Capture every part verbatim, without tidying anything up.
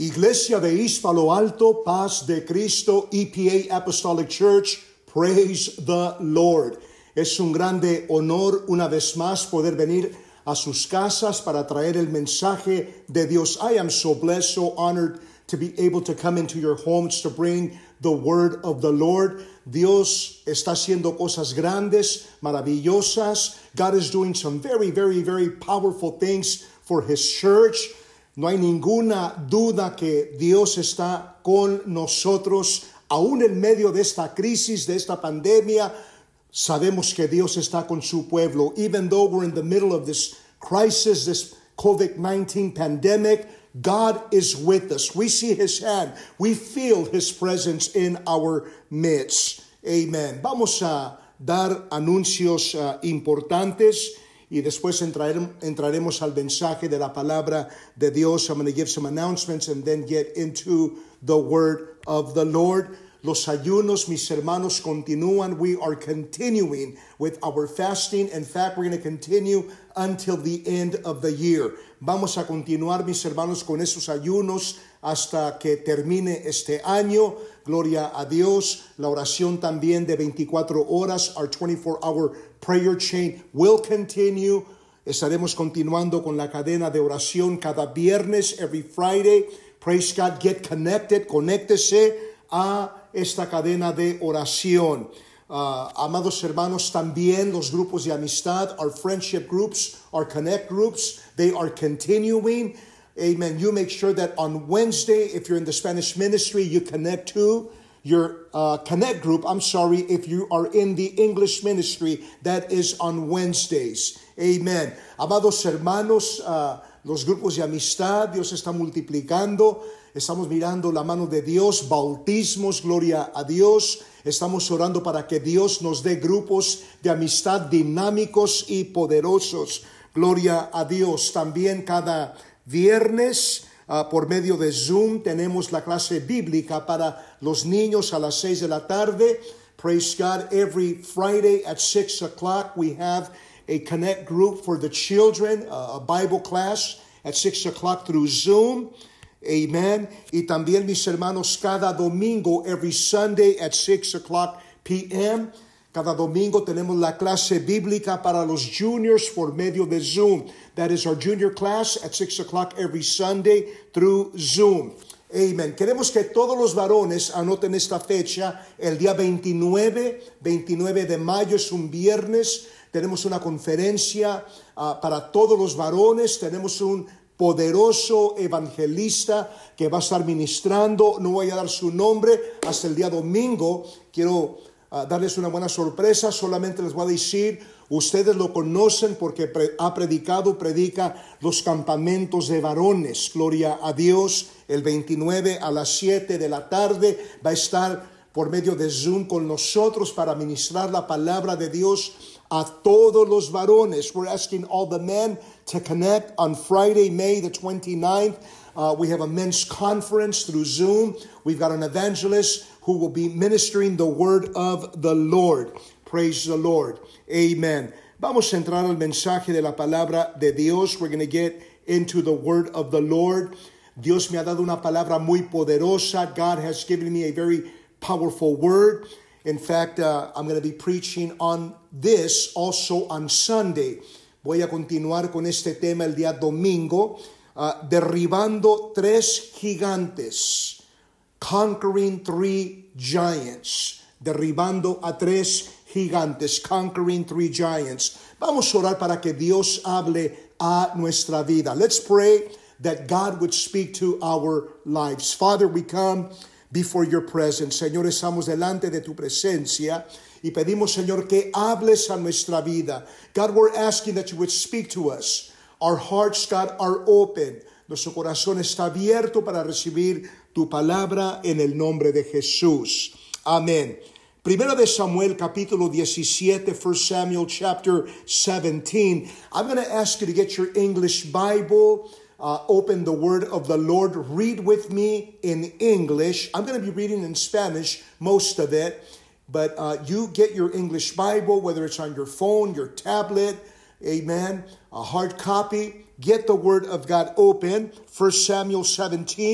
Iglesia de East Palo Alto, Paz de Cristo, E P A Apostolic Church, praise the Lord. Es un grande honor una vez más poder venir a sus casas para traer el mensaje de Dios. I am so blessed, so honored to be able to come into your homes to bring the word of the Lord. Dios está haciendo cosas grandes, maravillosas. God is doing some very, very, very powerful things for His church. No hay ninguna duda que Dios está con nosotros, aún en medio de esta crisis, de esta pandemia. Sabemos que Dios está con su pueblo. Even though we're in the middle of this crisis, this COVID nineteen pandemic, God is with us. We see His hand. We feel His presence in our midst. Amen. Vamos a dar anuncios uh, importantes. Y después entraremos al mensaje de la palabra de Dios. I'm going to give some announcements and then get into the word of the Lord. Los ayunos, mis hermanos, continúan. We are continuing with our fasting. In fact, we're going to continue until the end of the year. Vamos a continuar, mis hermanos, con esos ayunos hasta que termine este año. Gloria a Dios. La oración también de veinticuatro horas, our twenty-four hour prayer chain will continue. Estaremos continuando con la cadena de oración cada viernes, every Friday. Praise God, get connected, conéctese a esta cadena de oración. Uh, amados hermanos, también los grupos de amistad, our friendship groups, our connect groups, they are continuing. Amen. You make sure that on Wednesday, if you're in the Spanish ministry, you connect to your uh, connect group. I'm sorry, if you are in the English ministry, that is on Wednesdays. Amen. Amados hermanos, uh, los grupos de amistad, Dios está multiplicando. Estamos mirando la mano de Dios, bautismos, gloria a Dios. Estamos orando para que Dios nos dé grupos de amistad dinámicos y poderosos. Gloria a Dios. También cada viernes, uh, por medio de Zoom, tenemos la clase bíblica para los niños a las seis de la tarde. Praise God. Every Friday at six o'clock, we have a connect group for the children, uh, a Bible class at six o'clock through Zoom. Amen. Y también, mis hermanos, cada domingo, every Sunday at six o'clock p m, cada domingo tenemos la clase bíblica para los juniors por medio de Zoom. That is our junior class at six o'clock every Sunday through Zoom. Amen. Queremos que todos los varones anoten esta fecha, el día veintinueve, veintinueve de mayo, es un viernes. Tenemos una conferencia uh, para todos los varones. Tenemos un poderoso evangelista que va a estar ministrando. No voy a dar su nombre hasta el día domingo. Quiero uh, darles una buena sorpresa. Solamente les voy a decir, ustedes lo conocen porque pre- ha predicado, predica los campamentos de varones. Gloria a Dios. El veintinueve a las siete de la tarde va a estar por medio de Zoom con nosotros para ministrar la palabra de Dios a todos los varones. We're asking all the men to connect on Friday, May the twenty-ninth. Uh, we have a men's conference through Zoom. We've got an evangelist who will be ministering the word of the Lord. Praise the Lord. Amen. Vamos a entrar al mensaje de la palabra de Dios. We're going to get into the word of the Lord. Dios me ha dado una palabra muy poderosa. God has given me a very powerful word. In fact, uh, I'm going to be preaching on this also on Sunday. Voy a continuar con este tema el día domingo, uh, derribando tres gigantes, conquering three giants, derribando a tres gigantes, conquering three giants. Vamos a orar para que Dios hable a nuestra vida. Let's pray that God would speak to our lives. Father, we come before your presence. Señor, estamos delante de tu presencia y pedimos, Señor, que hables a nuestra vida. God, we're asking that you would speak to us. Our hearts, God, are open. Nuestro corazón está abierto para recibir tu palabra en el nombre de Jesús. Amén. Primero de Samuel, capítulo diecisiete, First Samuel chapter seventeen. I'm going to ask you to get your English Bible. Uh, open the word of the Lord. Read with me in English. I'm going to be reading in Spanish, most of it. But uh, you get your English Bible, whether it's on your phone, your tablet, amen, a hard copy. Get the word of God open. First Samuel seventeen.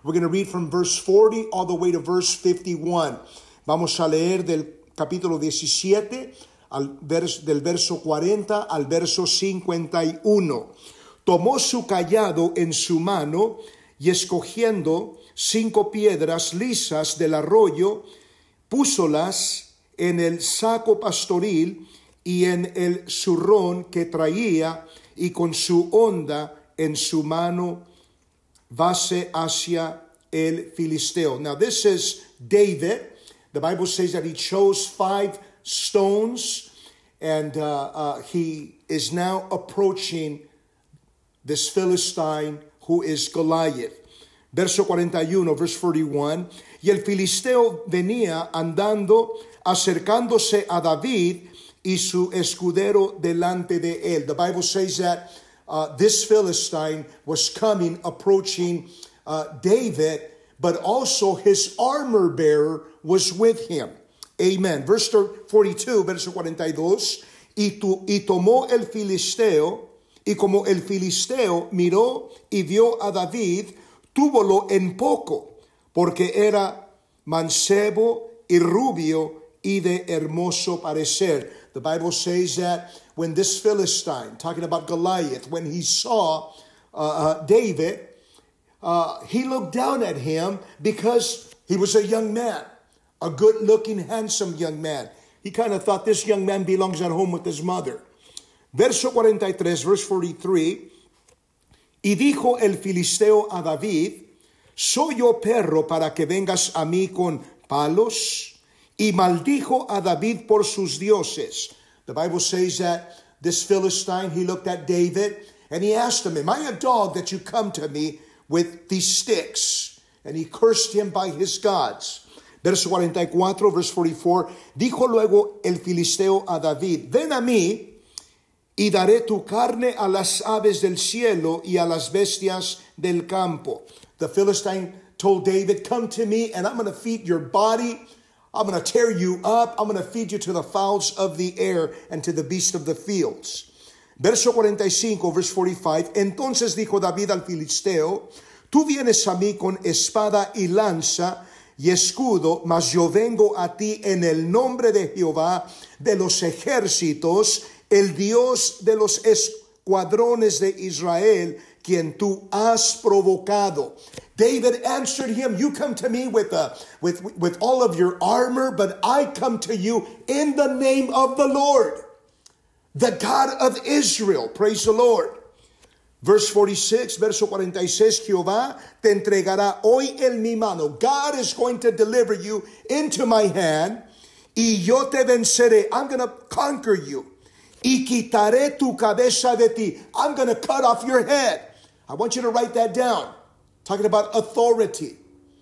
We're going to read from verse forty all the way to verse fifty-one. Vamos a leer del capítulo diecisiete, al vers, del verso cuarenta al verso cincuenta y uno. Tomó su cayado en su mano y escogiendo cinco piedras lisas del arroyo, púsolas en el saco pastoril y en el zurrón que traía, y con su honda en su mano vase hacia el Filisteo. Now this is David. The Bible says that he chose five stones, and uh, uh, he is now approaching this Philistine who is Goliath. Verso cuarenta y uno, verse forty-one. Y el Filisteo venía andando, acercándose a David y su escudero delante de él. The Bible says that uh, this Philistine was coming, approaching uh, David, but also his armor bearer was with him. Amen. Verse forty-two, verso cuarenta y dos. Y, tu, y tomó el Filisteo, y como el Filisteo miró y vio a David, túvolo en poco, porque era mancebo y rubio y de hermoso parecer. The Bible says that when this Philistine, talking about Goliath, when he saw uh, uh, David, uh, he looked down at him because he was a young man, a good-looking, handsome young man. He kind of thought this young man belongs at home with his mother. Verso cuarenta y tres, verse forty-three. Y dijo el Filisteo a David, ¿soy yo perro para que vengas a mí con palos? Y maldijo a David por sus dioses. The Bible says that this Philistine, he looked at David and he asked him, am I a dog that you come to me with these sticks? And he cursed him by his gods. Verso cuarenta y cuatro, verse forty-four. Dijo luego el Filisteo a David, ven a mí y daré tu carne a las aves del cielo y a las bestias del campo. The Philistine told David, come to me and I'm going to feed your body. I'm going to tear you up. I'm going to feed you to the fowls of the air and to the beasts of the fields. Verso cuarenta y cinco, verse forty-five. Entonces dijo David al Filisteo, tú vienes a mí con espada y lanza y escudo, mas yo vengo a ti en el nombre de Jehová de los ejércitos, el Dios de los escuadrones de Israel, quien tú has provocado. David answered him, you come to me with, uh, with, with all of your armor, but I come to you in the name of the Lord, the God of Israel. Praise the Lord. Verse forty-six, verso cuarenta y seis, Jehová te entregará hoy en mi mano. God is going to deliver you into my hand, y yo te venceré. I'm going to conquer you. Y quitaré tu cabeza de ti. I'm going to cut off your head. I want you to write that down. Talking about authority.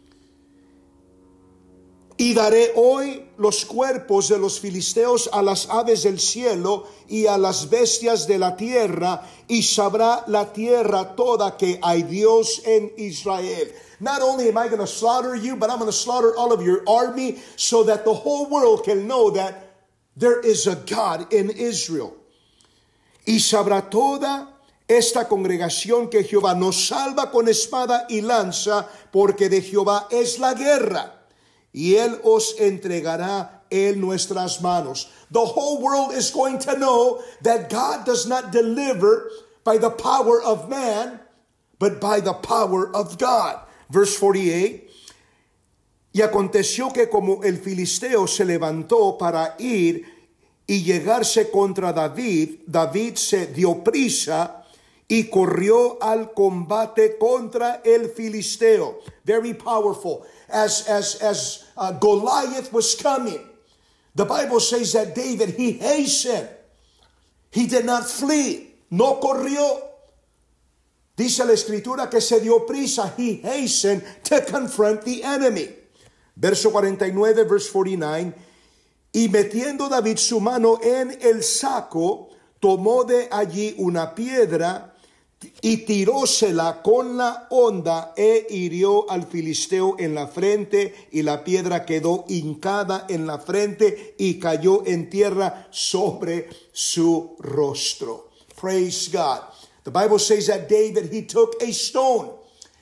Y daré hoy los cuerpos de los filisteos a las aves del cielo y a las bestias de la tierra, y sabrá la tierra toda que hay Dios en Israel. Not only am I going to slaughter you, but I'm going to slaughter all of your army so that the whole world can know that there is a God in Israel. Y sabrá toda esta congregación que Jehová nos salva con espada y lanza, porque de Jehová es la guerra, y él os entregará en nuestras manos. The whole world is going to know that God does not deliver by the power of man, but by the power of God. Verse forty-eight. Y aconteció que como el filisteo se levantó para ir y llegarse contra David, David se dio prisa y corrió al combate contra el filisteo. Very powerful. As, as, as uh, Goliath was coming, the Bible says that David, he hastened. He did not flee. No corrió. Dice la escritura que se dio prisa. He hastened to confront the enemy. Verso cuarenta y nueve, verse forty-nine. Y metiendo David su mano en el saco, tomó de allí una piedra y tirósela con la honda e hirió al filisteo en la frente, y la piedra quedó hincada en la frente y cayó en tierra sobre su rostro. Praise God. The Bible says that David, he took a stone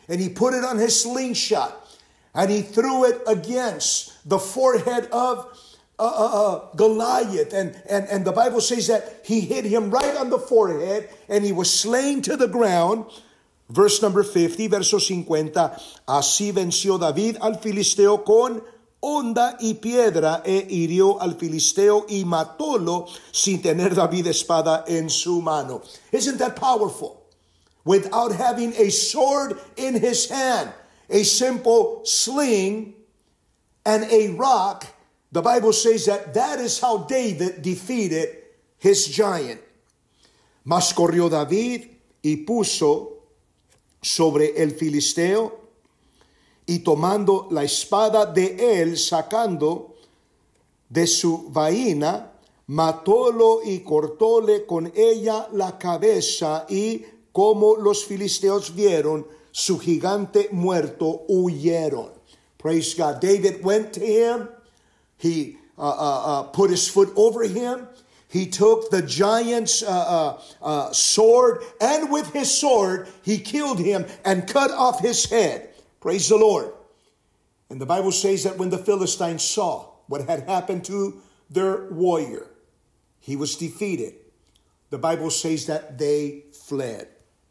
and he put it on his slingshot, and he threw it against the forehead of uh, uh, uh, Goliath. And, and, and the Bible says that he hit him right on the forehead, and he was slain to the ground. Verse number fifty, verso cincuenta. Así venció David al filisteo con honda y piedra, e hirió al filisteo y matólo sin tener David espada en su mano. Isn't that powerful? Without having a sword in his hand, a simple sling and a rock, the Bible says that that is how David defeated his giant. Mas corrió David y puso sobre el filisteo, y tomando la espada de él, sacando de su vaina, matólo y cortóle con ella la cabeza, y como los filisteos vieron su gigante muerto, huyeron. Praise God. David went to him. He uh, uh, uh, put his foot over him. He took the giant's uh, uh, uh, sword, and with his sword, he killed him and cut off his head. Praise the Lord. And the Bible says that when the Philistines saw what had happened to their warrior, he was defeated. The Bible says that they fled.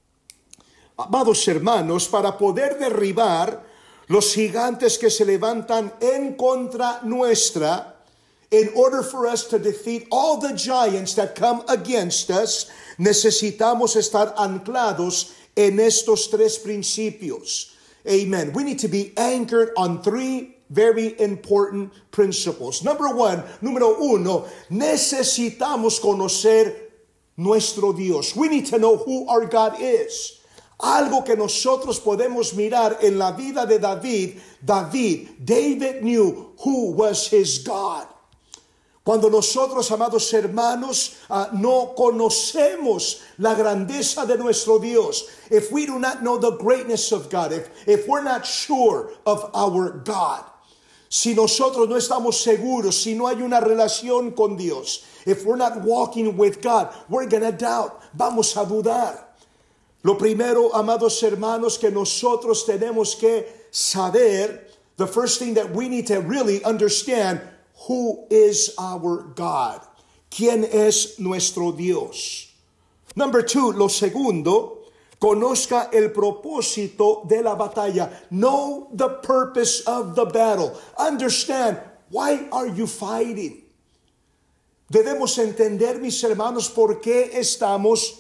Amados hermanos, para poder derribar los gigantes que se levantan en contra nuestra, in order for us to defeat all the giants that come against us, necesitamos estar anclados en estos tres principios. Amen. We need to be anchored on three very important principles. Number one, número uno, necesitamos conocer nuestro Dios. We need to know who our God is. Algo que nosotros podemos mirar en la vida de David. David, David knew who was his God. Cuando nosotros, amados hermanos, uh, no conocemos la grandeza de nuestro Dios, if we do not know the greatness of God, if, if we're not sure of our God, si nosotros no estamos seguros, si no hay una relación con Dios, if we're not walking with God, we're going to doubt, vamos a dudar. Lo primero, amados hermanos, que nosotros tenemos que saber, the first thing that we need to really understand, who is our God? ¿Quién es nuestro Dios? Number two, lo segundo, conozca el propósito de la batalla. Know the purpose of the battle. Understand, why are you fighting? Debemos entender, mis hermanos, por qué estamos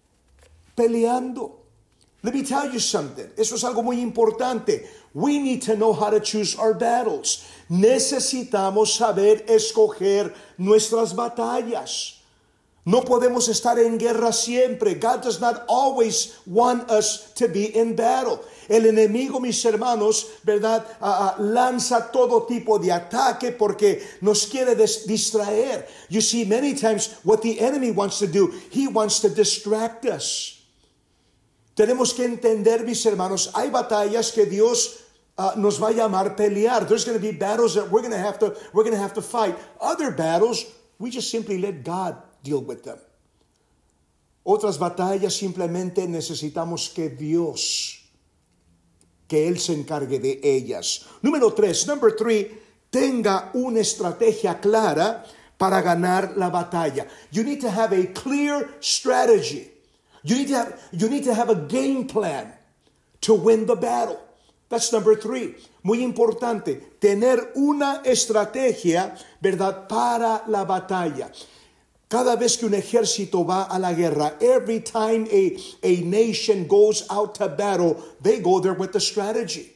peleando. Let me tell you something. Eso es algo muy importante. We need to know how to choose our battles. Necesitamos saber escoger nuestras batallas. No podemos estar en guerra siempre. God does not always want us to be in battle. El enemigo, mis hermanos, ¿verdad? Uh, uh, lanza todo tipo de ataque porque nos quiere des- distraer. You see, many times what the enemy wants to do, he wants to distract us. Tenemos que entender, mis hermanos, hay batallas que Dios uh, nos va a llamar pelear. There's going to be battles that we're going to have to we're going to have to fight. Other battles, we just simply let God deal with them. Otras batallas simplemente necesitamos que Dios, que Él se encargue de ellas. Número tres, number three, tenga una estrategia clara para ganar la batalla. You need to have a clear strategy. You need to have, you need to have a game plan to win the battle. That's number three. Muy importante, tener una estrategia, ¿verdad?, para la batalla. Cada vez que un ejército va a la guerra, every time a, a nation goes out to battle, they go there with a strategy.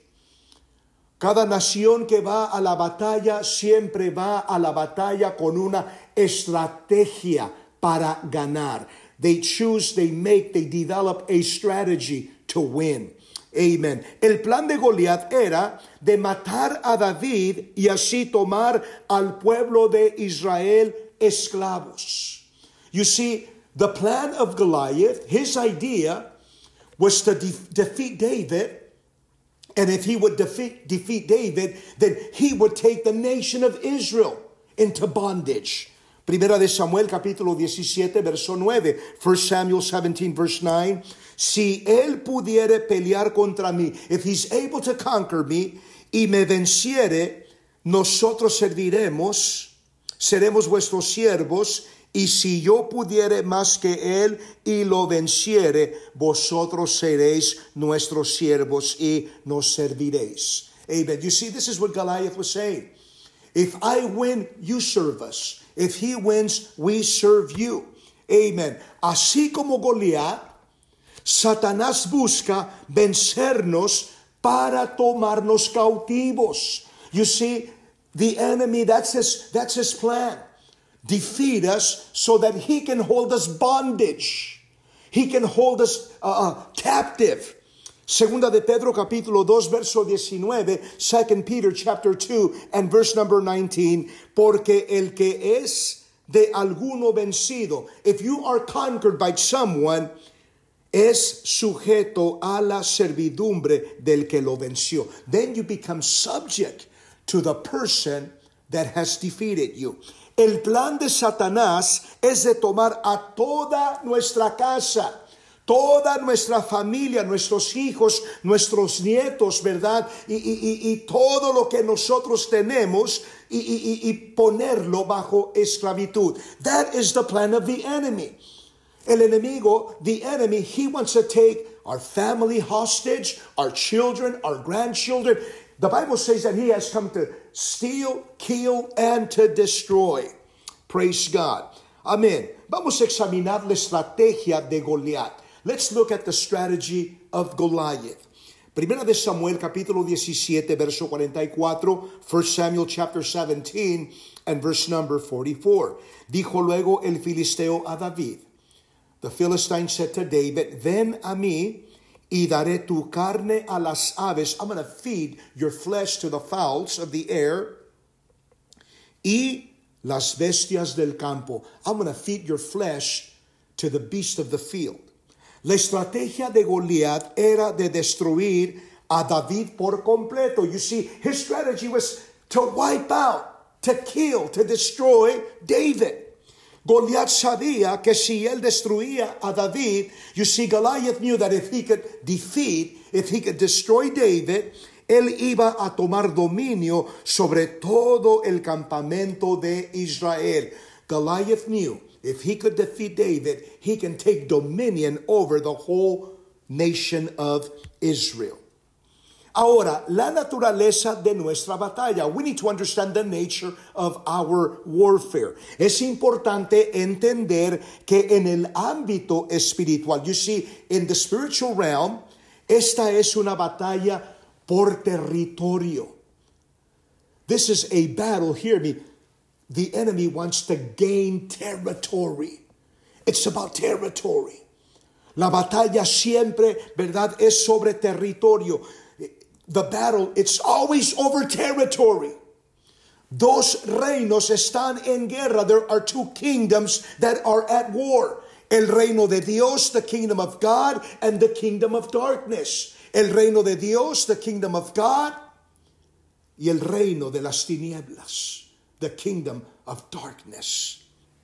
Cada nación que va a la batalla siempre va a la batalla con una estrategia para ganar. They choose, they make, they develop a strategy to win. Amen. El plan de Goliat era de matar a David y así tomar al pueblo de Israel esclavos. You see, the plan of Goliath, his idea was to de- defeat David. And if he would defeat, defeat David, then he would take the nation of Israel into bondage. Primera de Samuel capítulo diecisiete verso nueve. First Samuel seventeen verse nine. Si él pudiere pelear contra mí, if he's able to conquer me, y me venciere, nosotros serviremos, seremos vuestros siervos, y si yo pudiere más que él y lo venciere, vosotros seréis nuestros siervos y nos serviréis. Amen. You see, this is what Goliath was saying. If I win, you serve us. If he wins, we serve you. Amen. Así como Goliat, Satanás busca vencernos para tomarnos cautivos. You see, the enemy, that's his, that's his plan. Defeat us so that he can hold us bondage. He can hold us uh, uh, captive. Segunda de Pedro capítulo dos verso diecinueve, Second Peter chapter two and verse number nineteen, porque el que es de alguno vencido, if you are conquered by someone, es sujeto a la servidumbre del que lo venció. Then you become subject to the person that has defeated you. El plan de Satanás es de tomar a toda nuestra casa, toda nuestra familia, nuestros hijos, nuestros nietos, ¿verdad? Y, y, y todo lo que nosotros tenemos y, y, y ponerlo bajo esclavitud. That is the plan of the enemy. El enemigo, the enemy, he wants to take our family hostage, our children, our grandchildren. The Bible says that he has come to steal, kill, and to destroy. Praise God. Amen. Vamos a examinar la estrategia de Goliat. Let's look at the strategy of Goliath. Primera de Samuel capítulo diecisiete verso cuarenta y cuatro, First Samuel chapter seventeen and verse number forty-four. Dijo luego el filisteo a David. The Philistine said to David, ven a mí y daré tu carne a las aves. I'm going to feed your flesh to the fowls of the air. Y las bestias del campo. I'm going to feed your flesh to the beast of the field. La estrategia de Goliat era de destruir a David por completo. You see, his strategy was to wipe out, to kill, to destroy David. Goliat sabía que si él destruía a David, you see, Goliath knew that if he could defeat, if he could destroy David, él iba a tomar dominio sobre todo el campamento de Israel. Goliath knew if he could defeat David, he can take dominion over the whole nation of Israel. Ahora, la naturaleza de nuestra batalla. We need to understand the nature of our warfare. Es importante entender que en el ámbito espiritual, you see, in the spiritual realm, esta es una batalla por territorio. This is a battle, hear me. The enemy wants to gain territory. It's about territory. La batalla siempre, ¿verdad?, es sobre territorio. The battle, it's always over territory. Dos reinos están en guerra. There are two kingdoms that are at war. El reino de Dios, the kingdom of God, and the kingdom of darkness. El reino de Dios, the kingdom of God, y el reino de las tinieblas, the kingdom of darkness.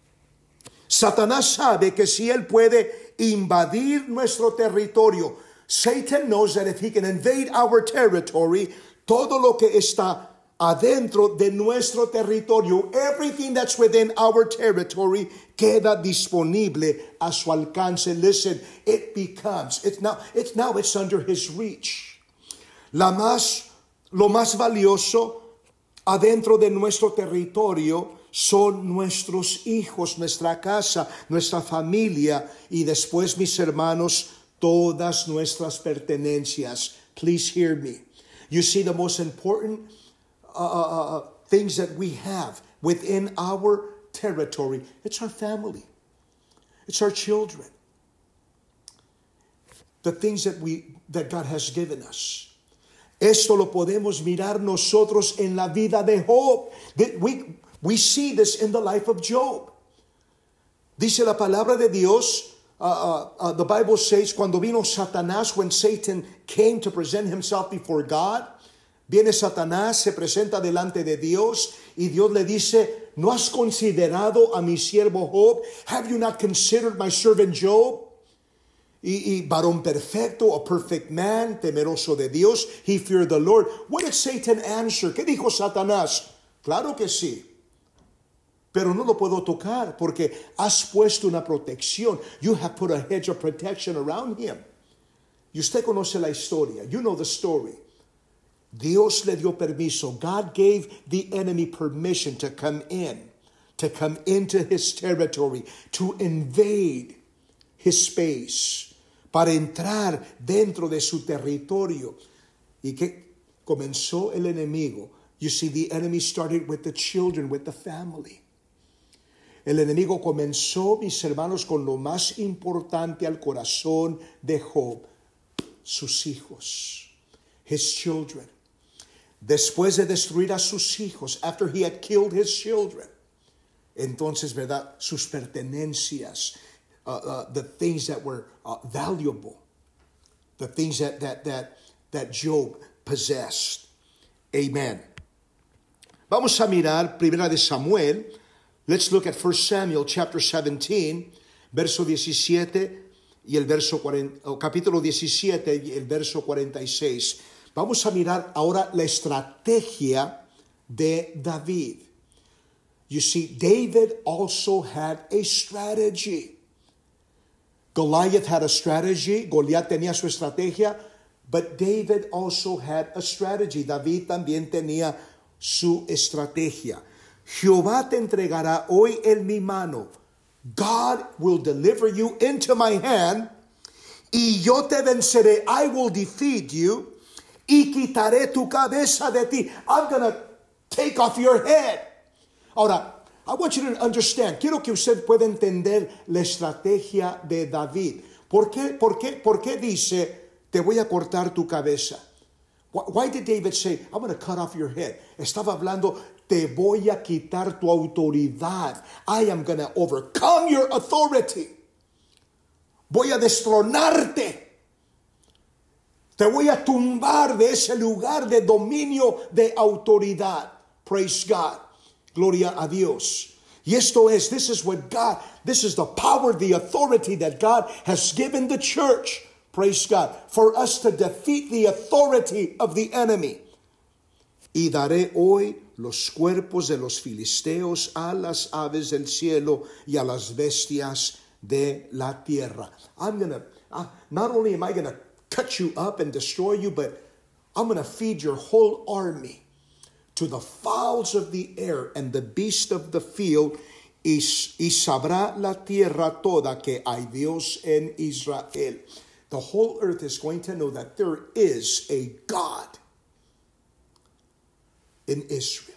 Satanás sabe que si él puede invadir nuestro territorio, Satan knows that if he can invade our territory, todo lo que está adentro de nuestro territorio, everything that's within our territory, queda disponible a su alcance. Listen, it becomes, it's now, it's now it's under his reach. La más, lo más valioso adentro de nuestro territorio son nuestros hijos, nuestra casa, nuestra familia, y después, mis hermanos, todas nuestras pertenencias. Please hear me. You see, the most important uh, uh, things that we have within our territory, it's our family. It's our children. The things that we that God has given us. Esto lo podemos mirar nosotros en la vida de Job. We, we see this in the life of Job. Dice la palabra de Dios, Uh, uh, uh, the Bible says, cuando vino Satanás, when Satan came to present himself before God, Viene Satanás, se presenta delante de Dios y Dios le dice, ¿no has considerado a mi siervo Job? Have you not considered my servant Job? Y, y varón perfecto, a perfect man, temeroso de Dios, he feared the Lord. What did Satan answer? ¿Qué dijo Satanás? Claro que sí. Pero no lo puedo tocar porque has puesto una protección. You have put a hedge of protection around him. Y usted conoce la historia. You know the story. Dios le dio permiso. God gave the enemy permission to come in, to come into his territory, to invade his space, para entrar dentro de su territorio. Y que comenzó el enemigo. You see, the enemy started with the children, with the family. El enemigo comenzó, mis hermanos, con lo más importante al corazón de Job, sus hijos, his children. Después de destruir a sus hijos, after he had killed his children, entonces, ¿verdad? Sus pertenencias, uh, uh, the things that were uh, valuable, the things that, that, that, that Job possessed. Amen. Vamos a mirar Primera de Samuel. Let's look at First Samuel chapter seventeen, verso diecisiete y el verso cuarenta, oh, capítulo diecisiete y el verso cuarenta y seis. Vamos a mirar ahora la estrategia de David. You see, David also had a strategy. Goliath had a strategy. Goliat tenía su estrategia. But David also had a strategy. David también tenía su estrategia. Jehová te entregará hoy en mi mano. God will deliver you into my hand. Y yo te venceré. I will defeat you. Y quitaré tu cabeza de ti. I'm going to take off your head. Ahora, I want you to understand. Quiero que usted pueda entender la estrategia de David. ¿Por qué, por qué, por qué dice, te voy a cortar tu cabeza? Why did David say, I'm going to cut off your head? Estaba hablando, te voy a quitar tu autoridad. I am going to overcome your authority. Voy a destronarte. Te voy a tumbar de ese lugar de dominio, de autoridad. Praise God. Gloria a Dios. Y esto es, this is what God, this is the power, the authority that God has given the church. Praise God. For us to defeat the authority of the enemy. Y daré hoy los cuerpos de los filisteos a las aves del cielo y a las bestias de la tierra. I'm going to, uh, not only am I going to cut you up and destroy you, but I'm going to feed your whole army to the fowls of the air and the beasts of the field, y, y sabrá la tierra toda que hay Dios en Israel. The whole earth is going to know that there is a God in Israel.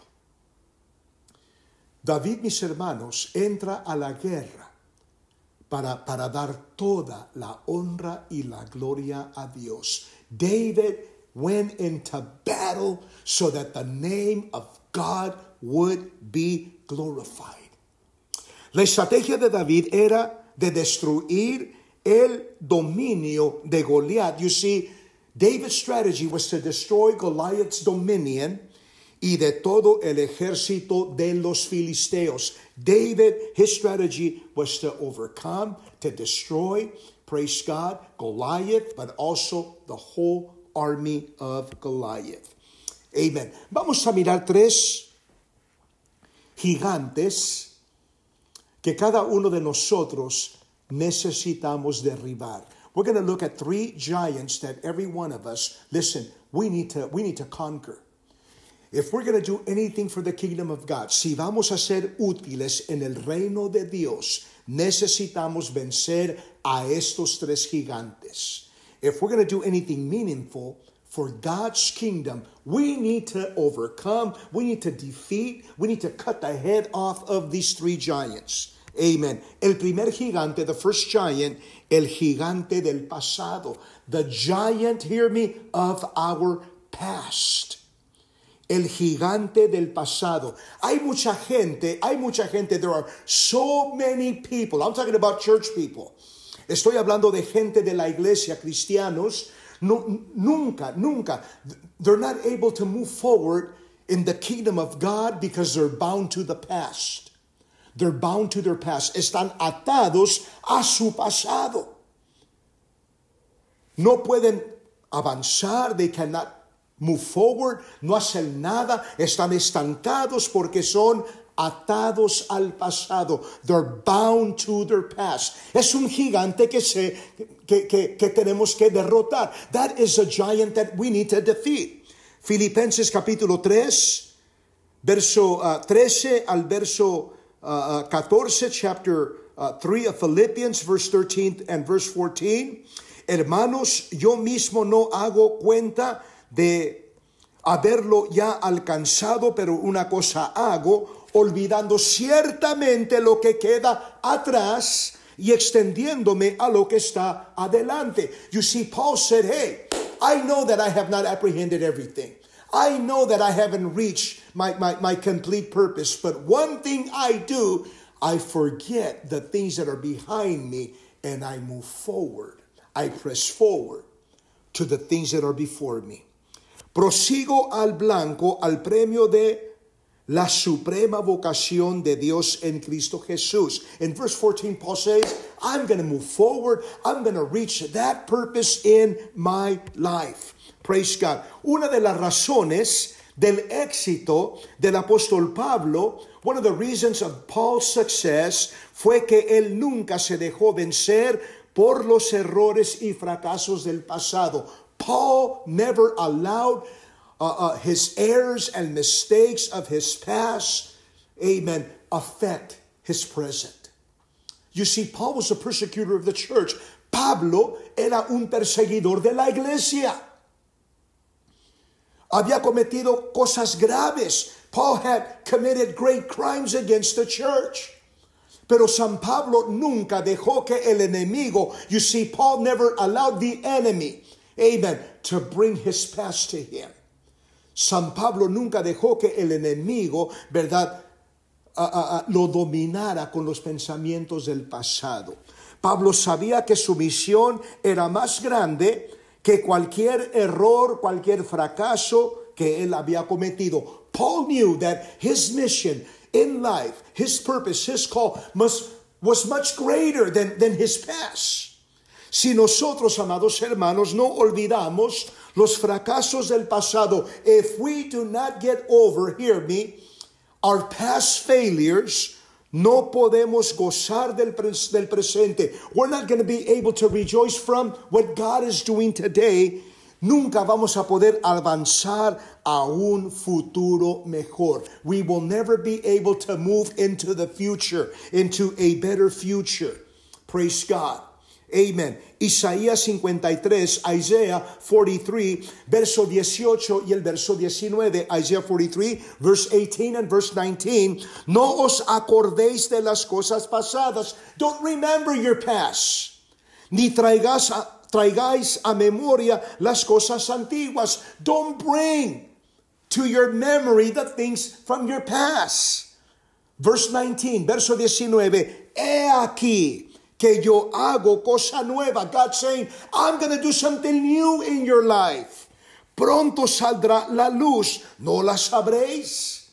David, mis hermanos, entra a la guerra para, para dar toda la honra y la gloria a Dios. David went into battle so that the name of God would be glorified. La estrategia de David era de destruir el dominio de Goliat. You see, David's strategy was to destroy Goliath's dominion y de todo el ejército de los filisteos. David, his strategy was to overcome, to destroy, praise God, Goliath, but also the whole army of Goliath. Amen. Vamos a mirar tres gigantes que cada uno de nosotros necesitamos derribar. We're going to look at three giants that every one of us, listen, we need to, we need to conquer. If we're going to do anything for the kingdom of God, si vamos a ser útiles en el reino de Dios, necesitamos vencer a estos tres gigantes. If we're going to do anything meaningful for God's kingdom, we need to overcome, we need to defeat, we need to cut the head off of these three giants. Amen. El primer gigante, the first giant, el gigante del pasado. The giant, hear me, of our past. El gigante del pasado. Hay mucha gente, hay mucha gente, there are so many people. I'm talking about church people. Estoy hablando de gente de la iglesia, cristianos. No, nunca, nunca. They're not able to move forward in the kingdom of God because they're bound to the past. They're bound to their past. Están atados a su pasado. No pueden avanzar. They cannot move forward. No hacen nada. Están estancados porque son atados al pasado. They're bound to their past. Es un gigante que, se, que, que, que tenemos que derrotar. That is a giant that we need to defeat. Filipenses capítulo tres, verso uh, trece al verso uh, catorce, chapter uh, three of Philippians, verse thirteen and verse fourteen. Hermanos, yo mismo no hago cuenta de haberlo ya alcanzado, pero una cosa hago, olvidando ciertamente lo que queda atrás y extendiéndome a lo que está adelante. You see, Paul said, hey, I know that I have not apprehended everything. I know that I haven't reached my, my, my complete purpose. But one thing I do, I forget the things that are behind me and I move forward. I press forward to the things that are before me. Prosigo al blanco, al premio de la suprema vocación de Dios en Cristo Jesús. In verse fourteen, Paul says, I'm going to move forward. I'm going to reach that purpose in my life. Praise God. Una de las razones del éxito del apóstol Pablo, one of the reasons of Paul's success, fue que él nunca se dejó vencer por los errores y fracasos del pasado. Paul never allowed uh, uh, his errors and mistakes of his past, amen, affect his present. You see, Paul was a persecutor of the church. Pablo era un perseguidor de la iglesia. Había cometido cosas graves. Paul had committed great crimes against the church. Pero San Pablo nunca dejó que el enemigo, you see, Paul never allowed the enemy, amen, to bring his past to him. San Pablo nunca dejó que el enemigo, ¿verdad?, uh, uh, uh, lo dominara con los pensamientos del pasado. Pablo sabía que su misión era más grande que cualquier error, cualquier fracaso que él había cometido. Paul knew that his mission in life, his purpose, his call must, was much greater than, than his past. Si nosotros, amados hermanos, no olvidamos los fracasos del pasado, if we do not get over, hear me, our past failures, no podemos gozar del, pres- del presente. We're not going to be able to rejoice from what God is doing today. Nunca vamos a poder avanzar a un futuro mejor. We will never be able to move into the future, into a better future. Praise God. Amen. Isaías cincuenta y tres, Isaiah forty-three, verso dieciocho y el verso diecinueve. Isaiah forty-three, verse eighteen and verse nineteen. No os acordéis de las cosas pasadas. Don't remember your past. Ni traigas a, traigáis a memoria las cosas antiguas. Don't bring to your memory the things from your past. Verse nineteen, verso diecinueve. He aquí que yo hago cosa nueva. God saying, I'm going to do something new in your life. Pronto saldrá la luz, no la sabréis.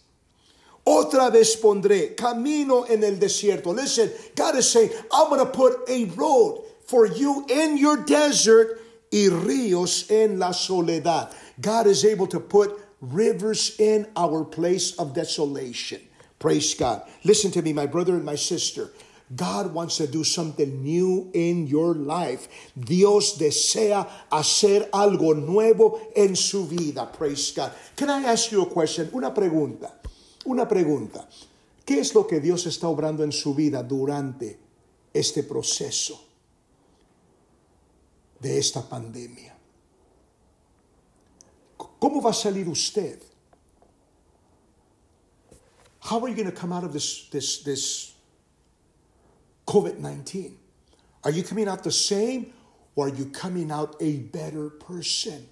Otra vez pondré camino en el desierto. Listen, God is saying, I'm going to put a road for you in your desert y ríos en la soledad. God is able to put rivers in our place of desolation. Praise God. Listen to me, my brother and my sister. God wants to do something new in your life. Dios desea hacer algo nuevo en su vida. Praise God. Can I ask you a question? Una pregunta. Una pregunta. ¿Qué es lo que Dios está obrando en su vida durante este proceso de esta pandemia? ¿Cómo va a salir usted? How are you going to come out of this, this, this COVID nineteen? Are you coming out the same or are you coming out a better person?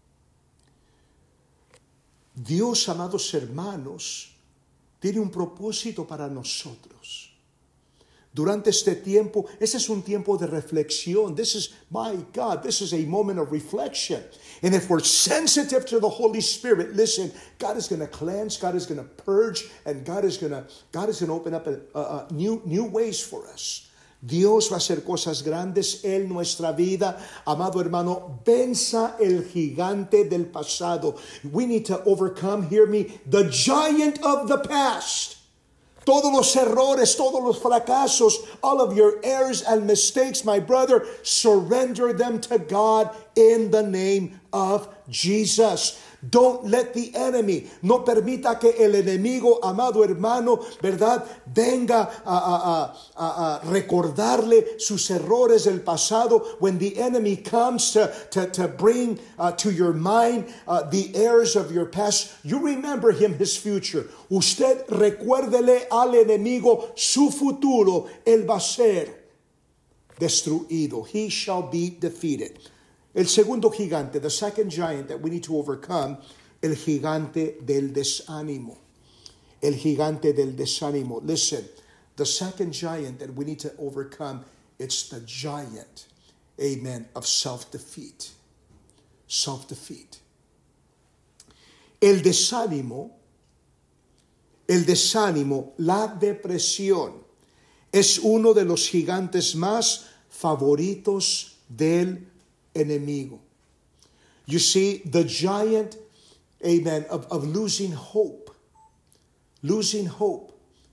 Dios, amados hermanos, tiene un propósito para nosotros. Durante este tiempo, ese es un tiempo de reflexión. This is, my God, this is a moment of reflection. And if we're sensitive to the Holy Spirit, listen, God is going to cleanse, God is going to purge, and God is going to God is going to open up a, a, a new new ways for us. Dios va a hacer cosas grandes en nuestra vida. Amado hermano, venza el gigante del pasado. We need to overcome, hear me, the giant of the past. Todos los errores, todos los fracasos, all of your errors and mistakes, my brother, surrender them to God in the name of Jesus. Don't let the enemy, no permita que el enemigo, amado hermano, ¿verdad? Venga a, a, a, a recordarle sus errores del pasado. When the enemy comes to, to, to bring uh, to your mind uh, the errors of your past, you remember him his future. Usted recuérdele al enemigo su futuro. Él va a ser destruido. He shall be defeated. El segundo gigante, the second giant that we need to overcome, el gigante del desánimo. El gigante del desánimo. Listen, the second giant that we need to overcome, it's the giant, amen, of self-defeat. Self-defeat. El desánimo, el desánimo, la depresión, es uno de los gigantes más favoritos del enemigo. You see, the giant, amen, of, of losing hope. Losing hope.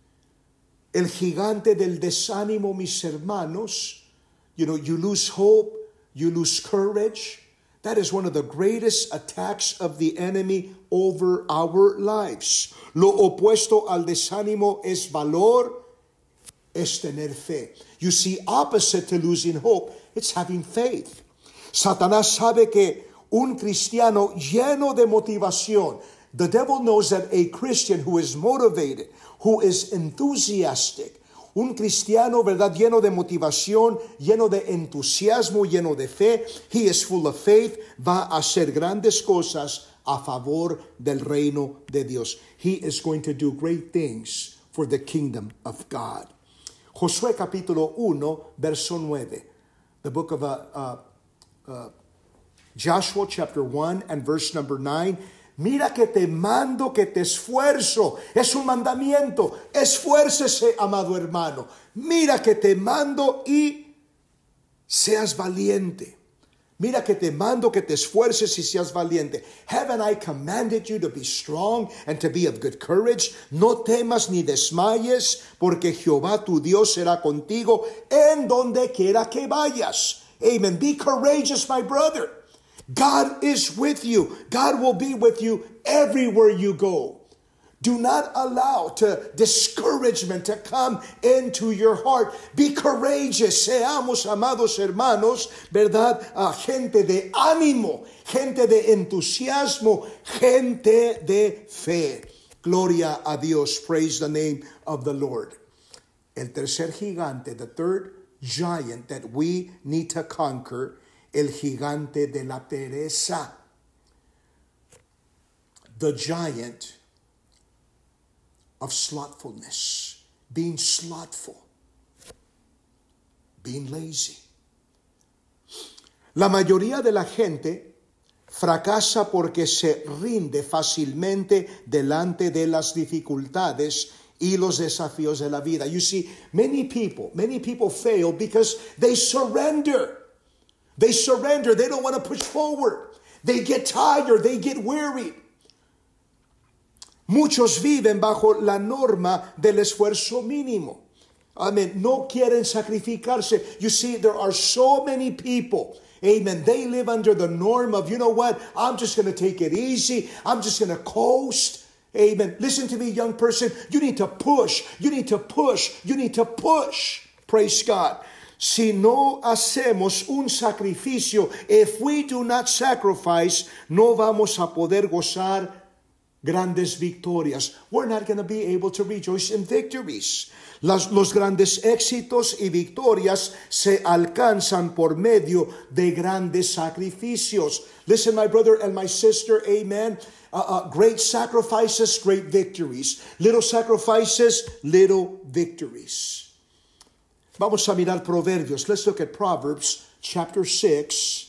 El gigante del desánimo, mis hermanos. You know, you lose hope, you lose courage. That is one of the greatest attacks of the enemy over our lives. Lo opuesto al desánimo es valor, es tener fe. You see, opposite to losing hope, it's having faith. Satanás sabe que un cristiano lleno de motivación, the devil knows that a Christian who is motivated, who is enthusiastic, un cristiano, ¿verdad?, lleno de motivación, lleno de entusiasmo, lleno de fe, he is full of faith, va a hacer grandes cosas a favor del reino de Dios. He is going to do great things for the kingdom of God. Josué capítulo uno, verso nueve. The book of uh, uh, Uh, Joshua chapter one and verse number nine. Mira que te mando, que te esfuerzo. Es un mandamiento. Esfuércese, amado hermano. Mira que te mando y seas valiente. Mira que te mando, que te esfuerces y seas valiente. Haven't I commanded you to be strong and to be of good courage? No temas ni desmayes, porque Jehová tu Dios será contigo en donde quiera que vayas. Amen. Be courageous, my brother. God is with you. God will be with you everywhere you go. Do not allow to discouragement to come into your heart. Be courageous. Seamos, amados hermanos, ¿verdad? Uh, gente de ánimo, gente de entusiasmo, gente de fe. Gloria a Dios. Praise the name of the Lord. El tercer gigante, the third giant that we need to conquer, el gigante de la pereza. The giant of slothfulness, being slothful, being lazy. La mayoría de la gente fracasa porque se rinde fácilmente delante de las dificultades y los desafíos de la vida. You see, many people, many people fail because they surrender. They surrender. They don't want to push forward. They get tired. They get weary. Muchos viven bajo la norma del esfuerzo mínimo. Amen. No quieren sacrificarse. You see, there are so many people. Amen. They live under the norm of, you know what? I'm just going to take it easy. I'm just going to coast. Amen. Listen to me, young person. You need to push. You need to push. You need to push. Praise God. Si no hacemos un sacrificio, if we do not sacrifice, no vamos a poder gozar grandes victorias. We're not going to be able to rejoice in victories. Las, los grandes éxitos y victorias se alcanzan por medio de grandes sacrificios. Listen, my brother and my sister, amen. Uh, uh, great sacrifices, great victories. Little sacrifices, little victories. Vamos a mirar Proverbios. Let's look at Proverbs chapter six.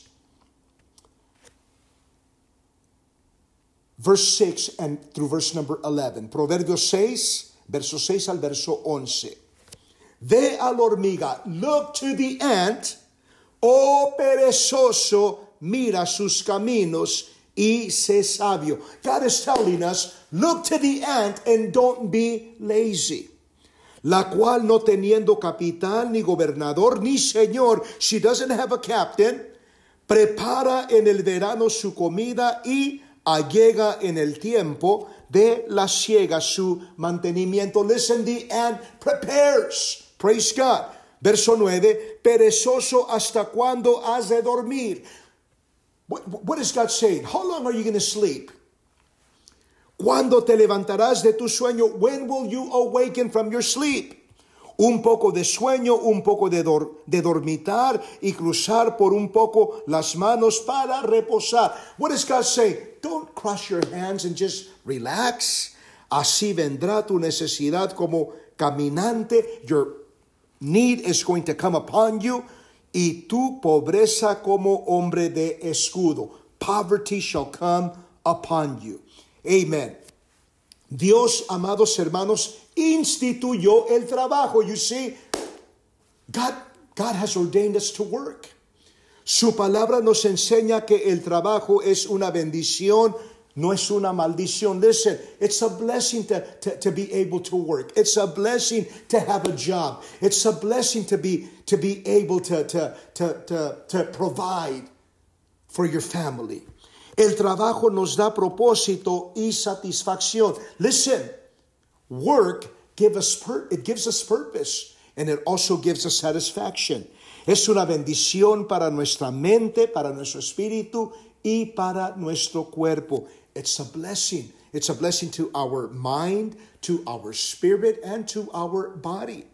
Verse six and through verse number eleven. Proverbios seis, verso seis al verso once. Ve a la hormiga, look to the ant, oh perezoso, mira sus caminos y sé sabio. God is telling us, look to the ant and don't be lazy. La cual no teniendo capitán, ni gobernador, ni señor, she doesn't have a captain, prepara en el verano su comida y allega en el tiempo de la siega su mantenimiento. Listen, the ant prepares. Praise God. Verso nueve, perezoso, ¿hasta cuándo has de dormir? What, what is God saying? How long are you going to sleep? ¿Cuándo te levantarás de tu sueño? When will you awaken from your sleep? Un poco de sueño, un poco de, dor, de dormitar y cruzar por un poco las manos para reposar. What is God saying? Don't cross your hands and just relax. Así vendrá tu necesidad como caminante. Your need is going to come upon you. Y tu pobreza como hombre de escudo. Poverty shall come upon you. Amen. Dios, amados hermanos, instituyó el trabajo. You see, God, God has ordained us to work. Su palabra nos enseña que el trabajo es una bendición, no es una maldición. Listen, it's a blessing to, to, to be able to work. It's a blessing to have a job. It's a blessing to be, to be able to, to, to, to, to provide for your family. El trabajo nos da propósito y satisfacción. Listen, work give us pur- it gives us purpose and it also gives us satisfaction. Es una bendición para nuestra mente, para nuestro espíritu y para nuestro cuerpo. It's a blessing. It's a blessing to our mind, to our spirit, and to our body.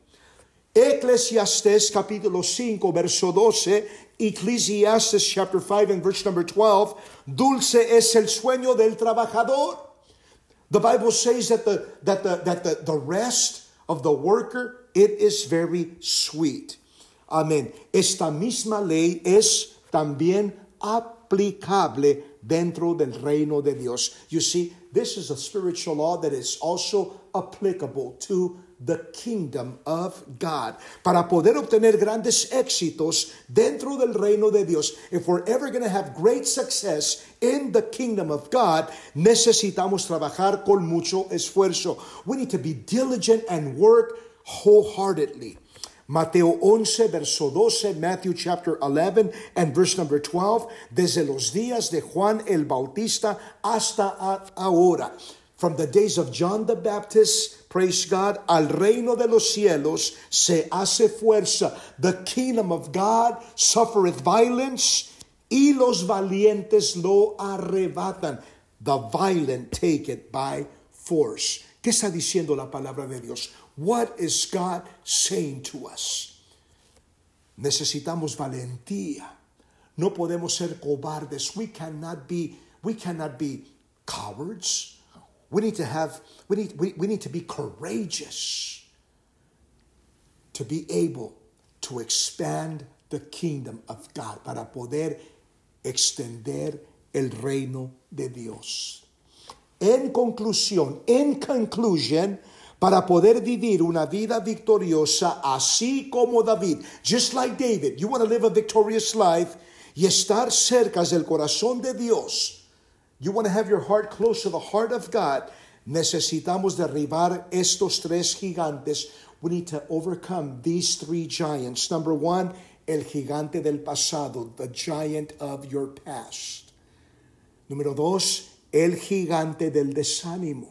Eclesiastes capítulo cinco, verso doce, Ecclesiastes chapter five and verse number twelve, dulce es el sueño del trabajador. The Bible says that the, that the, that the, the rest of the worker, it is very sweet. Amén. Esta misma ley es también aplicable dentro del reino de Dios. You see, this is a spiritual law that is also applicable to the kingdom of God. Para poder obtener grandes éxitos dentro del reino de Dios, if we're ever going to have great success in the kingdom of God, necesitamos trabajar con mucho esfuerzo. We need to be diligent and work wholeheartedly. Mateo once, verso doce, Matthew chapter eleven and verse number twelve, desde los días de Juan el Bautista hasta ahora. From the days of John the Baptist, praise God, al reino de los cielos se hace fuerza. The kingdom of God suffereth violence, y los valientes lo arrebatan. The violent take it by force. ¿Qué está diciendo la palabra de Dios? What is God saying to us? Necesitamos valentía. No podemos ser cobardes. We cannot be, we cannot be cowards. We need to have, we need, we, we need to be courageous to be able to expand the kingdom of God, para poder extender el reino de Dios. En conclusión, in conclusion, para poder vivir una vida victoriosa, así como David, just like David, you want to live a victorious life y estar cerca del corazón de Dios. You want to have your heart close to the heart of God. Necesitamos derribar estos tres gigantes. We need to overcome these three giants. Number one, el gigante del pasado, the giant of your past. Número dos, el gigante del desánimo,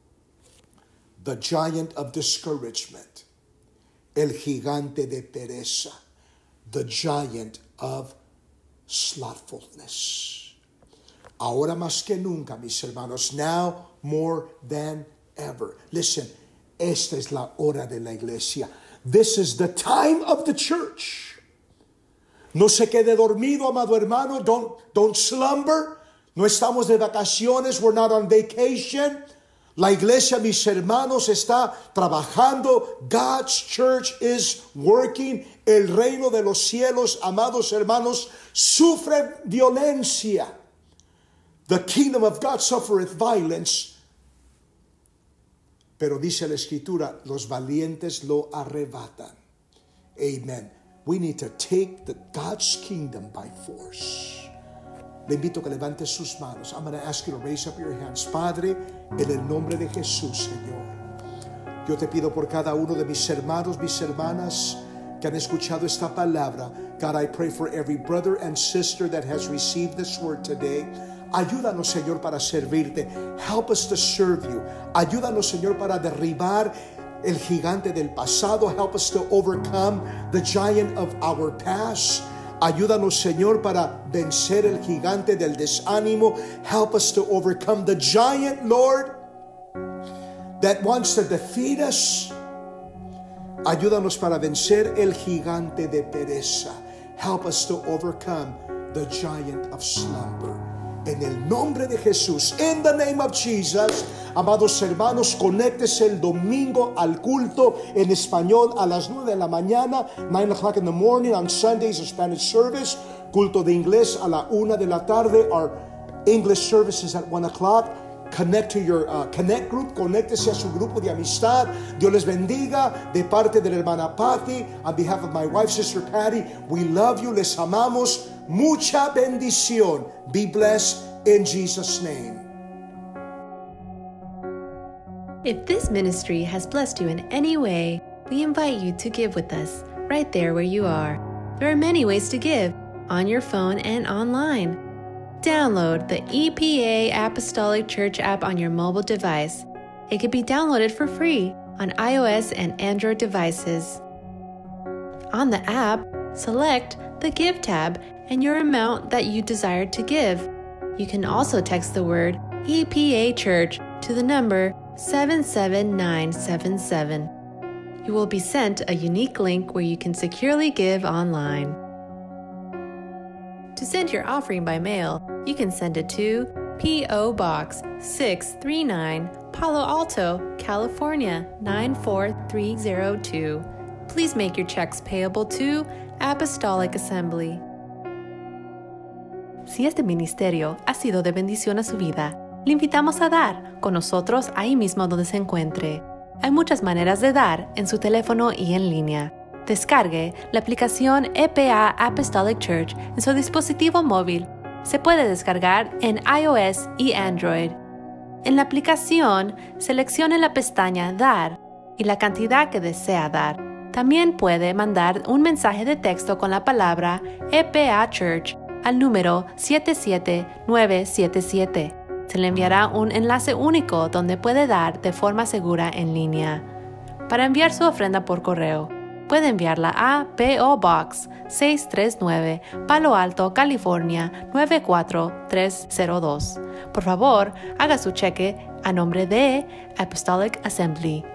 the giant of discouragement. El gigante de pereza, the giant of slothfulness. Ahora más que nunca, mis hermanos, now more than ever. Listen, esta es la hora de la iglesia. This is the time of the church. No se quede dormido, amado hermano. Don't, don't slumber. No estamos de vacaciones. We're not on vacation. La iglesia, mis hermanos, está trabajando. God's church is working. El reino de los cielos, amados hermanos, sufre violencia. The kingdom of God suffereth violence. Pero dice la escritura, los valientes lo arrebatan. Amen. We need to take the God's kingdom by force. Le invito a que levante sus manos. I'm going to ask you to raise up your hands. Padre, en el nombre de Jesús, Señor. Yo te pido por cada uno de mis hermanos, mis hermanas que han escuchado esta palabra. God, I pray for every brother and sister that has received this word today. Ayúdanos, Señor, para servirte. Help us to serve you. Ayúdanos, Señor, para derribar el gigante del pasado. Help us to overcome the giant of our past. Ayúdanos, Señor, para vencer el gigante del desánimo. Help us to overcome the giant, Lord, that wants to defeat us. Ayúdanos para vencer el gigante de pereza. Help us to overcome the giant of slumber. En el nombre de Jesús, in the name of Jesus, amados hermanos, conéctese el domingo al culto en español a las nueve de la mañana, nine o'clock in the morning. On Sundays, a Spanish service. Culto de inglés a la una de la tarde. Our English services at one o'clock. Connect to your uh, Connect group. Conéctese a su grupo de amistad. Dios les bendiga. De parte de la hermana Patty, on behalf of my wife, Sister Patty, we love you. Les amamos. Mucha bendición. Be blessed in Jesus' name. If this ministry has blessed you in any way, we invite you to give with us right there where you are. There are many ways to give, on your phone and online. Download the E P A Apostolic Church app on your mobile device. It can be downloaded for free on iOS and Android devices. On the app, select the Give tab and your amount that you desire to give. You can also text the word E P A Church to the number seven seven nine seven seven. You will be sent a unique link where you can securely give online. To send your offering by mail, you can send it to P O Box six three nine, Palo Alto, California nine four three zero two. Please make your checks payable to Apostolic Assembly. Si este ministerio ha sido de bendición a su vida, le invitamos a dar con nosotros ahí mismo donde se encuentre. Hay muchas maneras de dar en su teléfono y en línea. Descargue la aplicación E P A Apostolic Church en su dispositivo móvil. Se puede descargar en iOS y Android. En la aplicación, seleccione la pestaña Dar y la cantidad que desea dar. También puede mandar un mensaje de texto con la palabra E P A Church al número siete siete nueve siete siete. Se le enviará un enlace único donde puede dar de forma segura en línea. Para enviar su ofrenda por correo, puede enviarla a P O Box seiscientos treinta y nueve, Palo Alto, California nueve cuatro tres cero dos. Por favor, haga su cheque a nombre de Apostolic Assembly.